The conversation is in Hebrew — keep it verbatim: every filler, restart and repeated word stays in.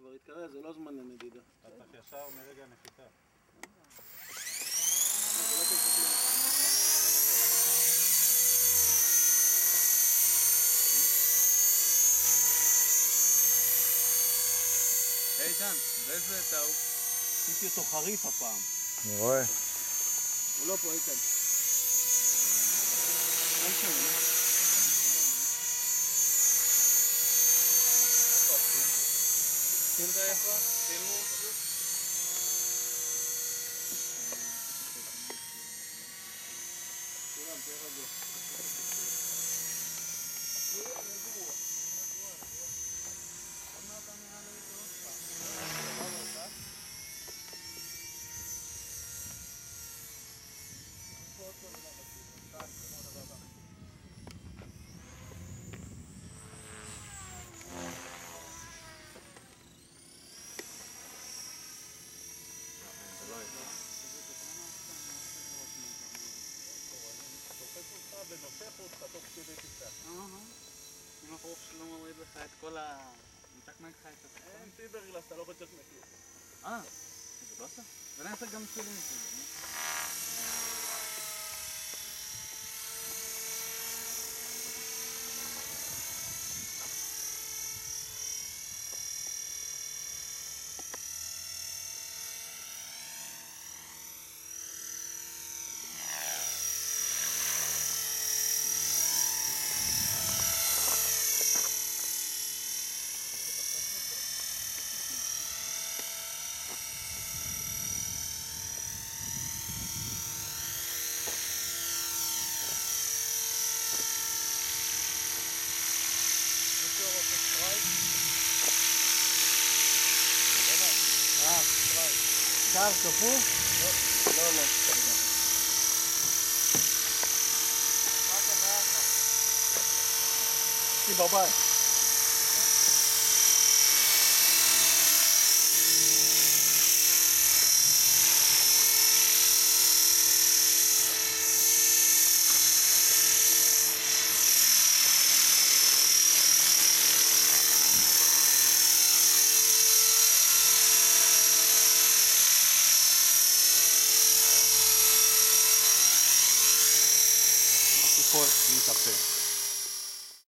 כבר התקרר, זה לא זמן למדידה. אתה צריך ישר מרגע הנחיתה. איתן, באיזה טעו? עשיתי אותו חריף הפעם. אני רואה. הוא לא פה, איתן. אין שם, לא? איפה? איפה? צילמו? כולם, תהיה רגוע. ונושך אותך תוך כדי טיסה. אם החרוף שלא מוריד לך את כל ה... מתקנק לך את התקן? אין טיברגלס, אתה לא חושב מכלום. אה, זה באסה? ונעשה גם צילום מסוים. שער כפוף? לא, לא, לא. מה קרה לך? היא בבית. פה להתאפר.